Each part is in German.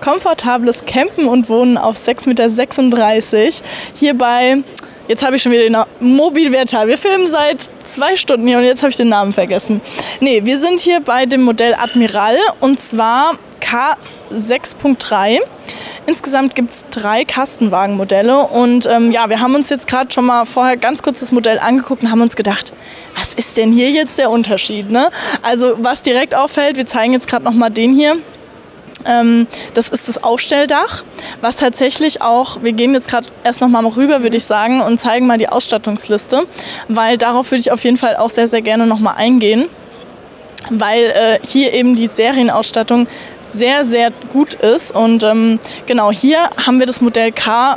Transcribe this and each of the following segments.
komfortables Campen und Wohnen auf 6,36 Meter. Hierbei, jetzt habe ich schon wieder den Namen, Mobilveta. Wir filmen seit 2 Stunden hier und jetzt habe ich den Namen vergessen. Nee, wir sind hier bei dem Modell Admiral und zwar K6.3. Insgesamt gibt es 3 Kastenwagenmodelle und ja, wir haben uns jetzt gerade schon mal vorher ganz kurz das Modell angeguckt und haben uns gedacht, was ist denn hier jetzt der Unterschied? Ne? Also was direkt auffällt, wir zeigen jetzt gerade noch mal den hier. Das ist das Aufstelldach, was tatsächlich auch, wir gehen jetzt gerade erst noch mal rüber, würde ich sagen, und zeigen mal die Ausstattungsliste, weil darauf würde ich auf jeden Fall auch sehr, sehr gerne noch mal eingehen. Weil hier eben die Serienausstattung sehr, sehr gut ist. Und genau, hier haben wir das Modell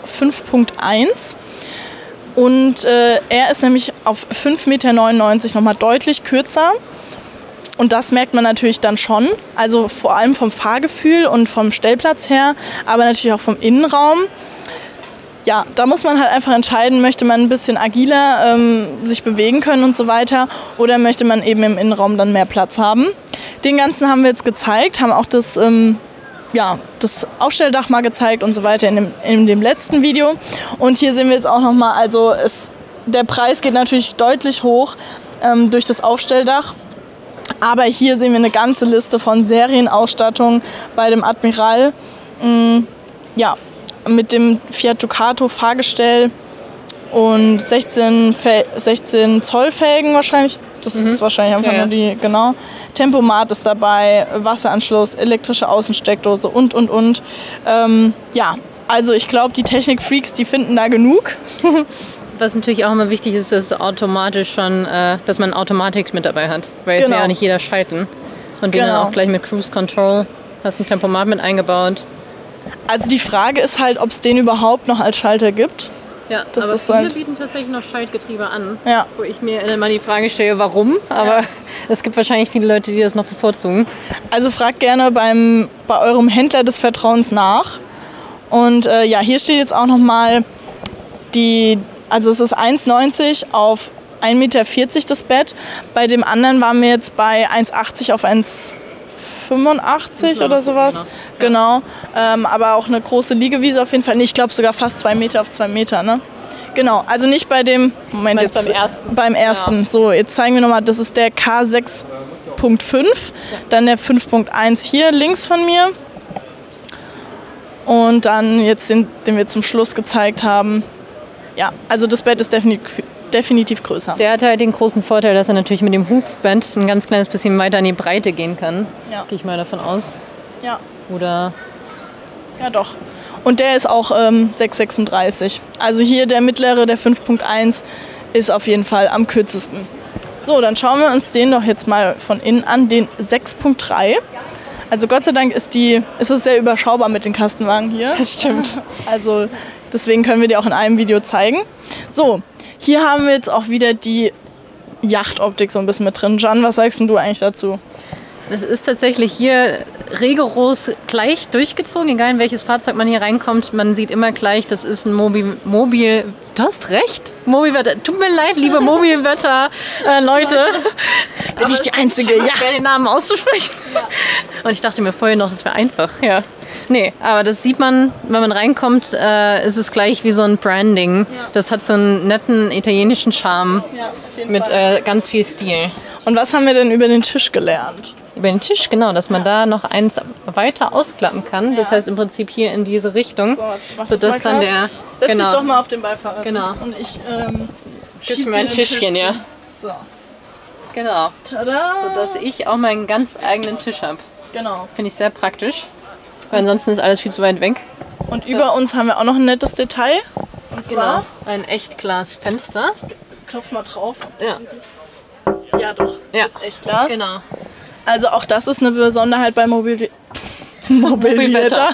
K5.1 und er ist nämlich auf 5,99 Meter nochmal deutlich kürzer. Und das merkt man natürlich dann schon, also vor allem vom Fahrgefühl und vom Stellplatz her, aber natürlich auch vom Innenraum. Ja, da muss man halt einfach entscheiden, möchte man ein bisschen agiler sich bewegen können und so weiter oder möchte man eben im Innenraum dann mehr Platz haben. Den ganzen haben wir jetzt gezeigt, haben auch das, ja, das Aufstelldach mal gezeigt und so weiter in dem letzten Video. Und hier sehen wir jetzt auch nochmal, also der Preis geht natürlich deutlich hoch durch das Aufstelldach. Aber hier sehen wir eine ganze Liste von Serienausstattung bei dem Admiral. Ja, mit dem Fiat Ducato Fahrgestell und 16 Zoll Felgen wahrscheinlich. Das ist wahrscheinlich einfach nur die, genau. Tempomat ist dabei, Wasseranschluss, elektrische Außensteckdose und. Ja, also ich glaube, die Technik-Freaks, die finden da genug. Was natürlich auch immer wichtig ist, dass automatisch schon, dass man Automatik mit dabei hat. Weil jetzt will ja nicht jeder schalten. Und den dann auch gleich mit Cruise Control, hast ein Tempomat mit eingebaut. Also die Frage ist halt, ob es den überhaupt noch als Schalter gibt. Ja, das aber ist viele halt bieten tatsächlich noch Schaltgetriebe an. Ja. Wo ich mir immer die Frage stelle, warum. Aber es gibt wahrscheinlich viele Leute, die das noch bevorzugen. Also fragt gerne bei eurem Händler des Vertrauens nach. Und ja, hier steht jetzt auch nochmal also es ist 1,90 auf 1,40 Meter das Bett. Bei dem anderen waren wir jetzt bei 1,80 auf 1,85 oder sowas. Genau. Aber auch eine große Liegewiese auf jeden Fall. Nee, ich glaube sogar fast 2 Meter auf 2 Meter. Ne? Genau, also nicht bei dem, Moment jetzt, beim ersten. Ja. So, jetzt zeigen wir nochmal, das ist der K6.5, dann der 5.1 hier links von mir. Und dann jetzt den wir zum Schluss gezeigt haben. Ja, also das Bett ist definitiv größer. Der hat halt den großen Vorteil, dass er natürlich mit dem Hochbett ein ganz kleines bisschen weiter in die Breite gehen kann. Ja. Gehe ich mal davon aus. Ja. Oder? Ja, doch. Und der ist auch 6,36. Also hier der mittlere, der 5.1, ist auf jeden Fall am kürzesten. So, dann schauen wir uns den doch jetzt mal von innen an, den 6.3. Also Gott sei Dank ist es sehr überschaubar mit den Kastenwagen hier. Das stimmt. Also deswegen können wir die auch in einem Video zeigen. So, hier haben wir jetzt auch wieder die Yachtoptik so ein bisschen mit drin. Jan, was sagst denn du eigentlich dazu? Es ist tatsächlich hier rigoros gleich durchgezogen, egal in welches Fahrzeug man hier reinkommt. Man sieht immer gleich, das ist ein Mobil. Du hast recht. Mobilwetter. Tut mir leid, liebe Mobilwetter-Leute. Bin ich die Einzige, ja. Schwer, den Namen auszusprechen. Ja. Und ich dachte mir vorher noch, das wäre einfach. Ja. Nee, aber das sieht man, wenn man reinkommt, ist es gleich wie so ein Branding. Ja. Das hat so einen netten italienischen Charme mit ganz viel Stil. Und was haben wir denn über den Tisch gelernt? Über den Tisch, genau, dass man da noch eins weiter ausklappen kann. Das heißt im Prinzip hier in diese Richtung. So, ich mach das mal dann der. Setz dich doch mal auf den Beifahrersitz. Genau. Und ich gib's mir ein Tischchen, ja. So. Genau. Tada! Sodass ich auch meinen ganz eigenen Tisch habe. Genau. Finde ich sehr praktisch. Weil ansonsten ist alles viel zu weit weg. Und über uns haben wir auch noch ein nettes Detail. Und zwar ein Echtglasfenster. Klopf mal drauf. Ja. Ja, doch. Ja. Das ist Echtglas. Genau. Also auch das ist eine Besonderheit bei Mobilwetter.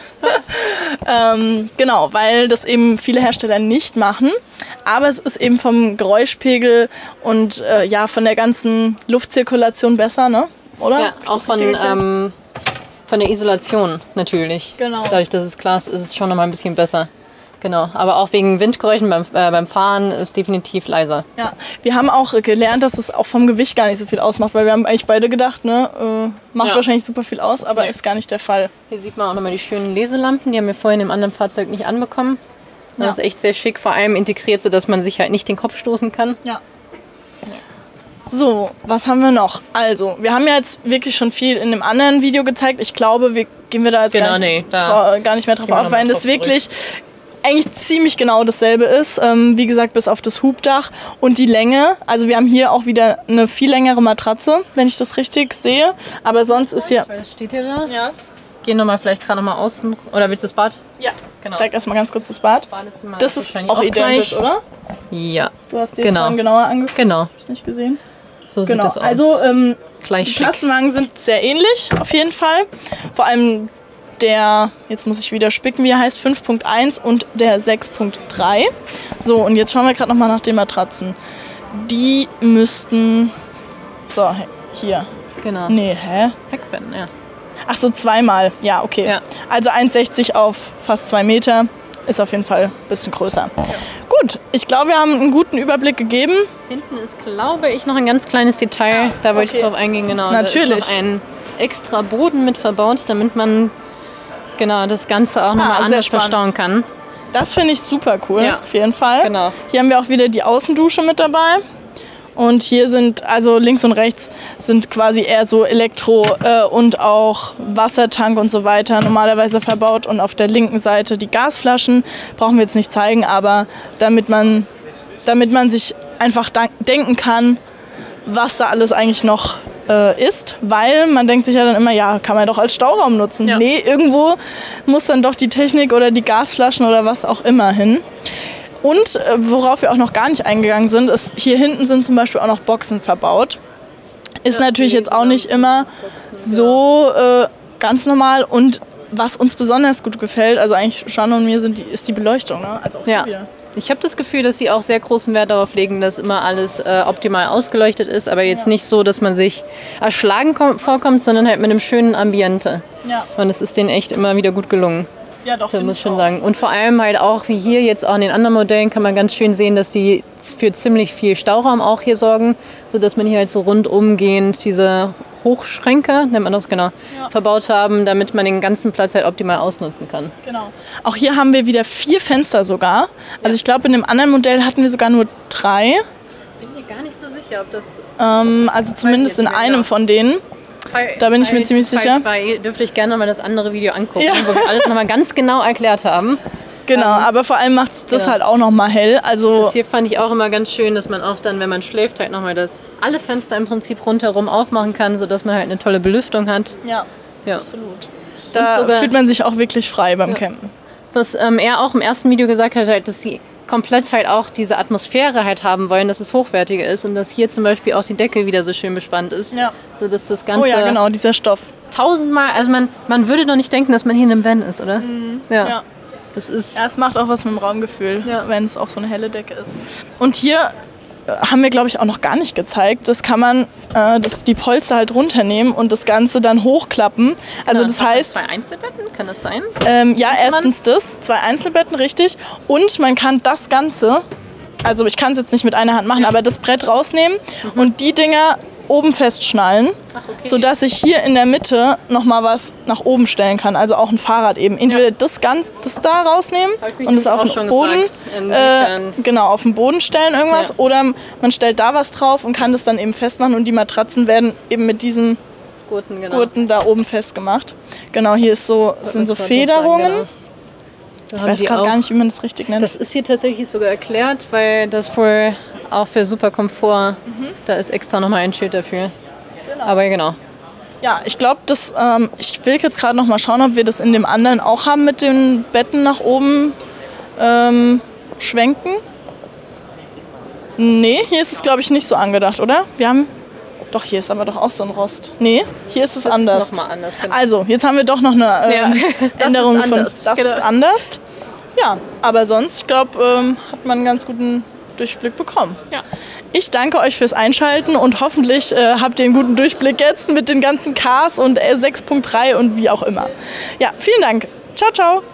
Genau, weil das eben viele Hersteller nicht machen. Aber es ist eben vom Geräuschpegel und ja, von der ganzen Luftzirkulation besser, ne? Oder? Ja, auch von der Isolation natürlich. Genau. Dadurch, dass es Glas ist, ist es schon noch mal ein bisschen besser. Genau, aber auch wegen Windgeräuschen beim Fahren ist definitiv leiser. Ja, wir haben auch gelernt, dass es auch vom Gewicht gar nicht so viel ausmacht, weil wir haben eigentlich beide gedacht, ne, macht wahrscheinlich super viel aus, aber ist gar nicht der Fall. Hier sieht man auch nochmal die schönen Leselampen, die haben wir vorhin im anderen Fahrzeug nicht anbekommen. Das ist echt sehr schick, vor allem integriert, sodass man sich halt nicht den Kopf stoßen kann. Ja. So, was haben wir noch? Also, wir haben ja jetzt wirklich schon viel in dem anderen Video gezeigt. Ich glaube, gehen wir da jetzt gar nicht mehr drauf auf, weil das wirklich eigentlich ziemlich genau dasselbe ist. Wie gesagt, bis auf das Hubdach und die Länge. Also wir haben hier auch wieder eine viel längere Matratze, wenn ich das richtig sehe. Aber sonst ist hier... Das steht hier da. Ja. Gehen wir mal vielleicht gerade noch mal außen. Oder willst du das Bad? Ja, genau. Ich zeig erstmal ganz kurz das Bad. Das ist auch identisch, gleich, oder? Ja. Du hast dir das vorhin genauer angeguckt. Genau. Hast du nicht gesehen? So sieht das aus. Also gleich die Kastenwagen sind sehr ähnlich, auf jeden Fall. Vor allem der, jetzt muss ich wieder spicken, wie er heißt, 5.1 und der 6.3. So, und jetzt schauen wir gerade noch mal nach den Matratzen. Die müssten... So, hier. Genau. Nee, hä? Heckbetten, ja. Ach so, zweimal. Ja, okay. Ja. Also 1,60 auf fast 2 Meter. Ist auf jeden Fall ein bisschen größer. Ja. Gut, ich glaube, wir haben einen guten Überblick gegeben. Hinten ist, glaube ich, noch ein ganz kleines Detail. Da wollte ich drauf eingehen. Genau. Natürlich. Da ist noch ein extra Boden mit verbaut, damit man das Ganze auch nochmal anders verstauen kann. Das finde ich super cool, auf jeden Fall. Genau. Hier haben wir auch wieder die Außendusche mit dabei. Und hier sind, also links und rechts sind quasi eher so Elektro- und auch Wassertank und so weiter normalerweise verbaut. Und auf der linken Seite die Gasflaschen, brauchen wir jetzt nicht zeigen, aber damit man sich einfach denken kann, was da alles eigentlich noch ist. Weil man denkt sich ja dann immer, ja, kann man doch als Stauraum nutzen. Ja. Nee, irgendwo muss dann doch die Technik oder die Gasflaschen oder was auch immer hin. Und worauf wir auch noch gar nicht eingegangen sind, ist, hier hinten sind zum Beispiel auch noch Boxen verbaut. Ist natürlich jetzt auch nicht immer so ganz normal. Und was uns besonders gut gefällt, also eigentlich Jeanne und mir, ist die Beleuchtung. Ne? Also auch hier wieder. Ich habe das Gefühl, dass sie auch sehr großen Wert darauf legen, dass immer alles optimal ausgeleuchtet ist, aber jetzt nicht so, dass man sich erschlagen vorkommt, sondern halt mit einem schönen Ambiente. Ja. Und es ist denen echt immer wieder gut gelungen. Ja, doch, das muss ich schon sagen. Und vor allem halt auch, wie hier jetzt auch in den anderen Modellen, kann man ganz schön sehen, dass sie für ziemlich viel Stauraum auch hier sorgen, sodass man hier halt so rundumgehend diese Hochschränke, nennt man das verbaut haben, damit man den ganzen Platz halt optimal ausnutzen kann. Genau. Auch hier haben wir wieder 4 Fenster sogar. Also ich glaube, in dem anderen Modell hatten wir sogar nur 3. Bin mir gar nicht so sicher, ob das... also zumindest in einem von denen. Da bin ich mir ziemlich sicher. Dürfte ich gerne mal das andere Video angucken, wo wir alles nochmal ganz genau erklärt haben. Genau, aber vor allem macht es das halt auch nochmal hell. Also das hier fand ich auch immer ganz schön, dass man auch dann, wenn man schläft, halt nochmal alle Fenster im Prinzip rundherum aufmachen kann, sodass man halt eine tolle Belüftung hat. Ja. Absolut. Da fühlt man sich auch wirklich frei beim Campen. Was er auch im ersten Video gesagt hat, halt, dass sie komplett halt auch diese Atmosphäre halt haben wollen, dass es hochwertiger ist und dass hier zum Beispiel auch die Decke wieder so schön bespannt ist. Ja. Sodass das Ganze... Oh ja, genau, dieser Stoff. 1000-mal, also man würde doch nicht denken, dass man hier in einem Van ist, oder? Mhm. Ja. Das ist... Ja, es macht auch was mit dem Raumgefühl, wenn es auch so eine helle Decke ist. Und hier haben wir, glaube ich, auch noch gar nicht gezeigt. Das kann man die Polster halt runternehmen und das Ganze dann hochklappen. Also das heißt... 2 Einzelbetten, kann das sein? Ja, erstens das, 2 Einzelbetten, richtig. Und man kann das Ganze, also ich kann es jetzt nicht mit einer Hand machen, aber das Brett rausnehmen und die Dinger oben festschnallen, sodass ich hier in der Mitte nochmal was nach oben stellen kann. Also auch ein Fahrrad eben. Entweder das da rausnehmen und es auf den Boden, auf den Boden stellen irgendwas, oder man stellt da was drauf und kann das dann eben festmachen und die Matratzen werden eben mit diesen Gurten da oben festgemacht. Genau, hier sind so Federungen. Ich weiß gerade gar nicht, wie man das richtig nennt. Das ist hier tatsächlich sogar erklärt, weil das wohl auch für super Komfort, da ist extra nochmal ein Schild dafür. Genau. Aber genau. Ja, ich glaube, ich will jetzt gerade noch mal schauen, ob wir das in dem anderen auch haben mit den Betten nach oben schwenken. Nee, hier ist es, glaube ich, nicht so angedacht, oder? Doch, hier ist aber doch auch so ein Rost. Nee, hier ist es anders. Ist noch mal anders, genau. Also, jetzt haben wir doch noch eine Änderung gefunden. Das ist anders. Ja, aber sonst, ich glaube, hat man einen ganz guten Durchblick bekommen. Ja. Ich danke euch fürs Einschalten und hoffentlich habt ihr einen guten Durchblick jetzt mit den ganzen Cars und 6.3 und wie auch immer. Ja, vielen Dank. Ciao, ciao.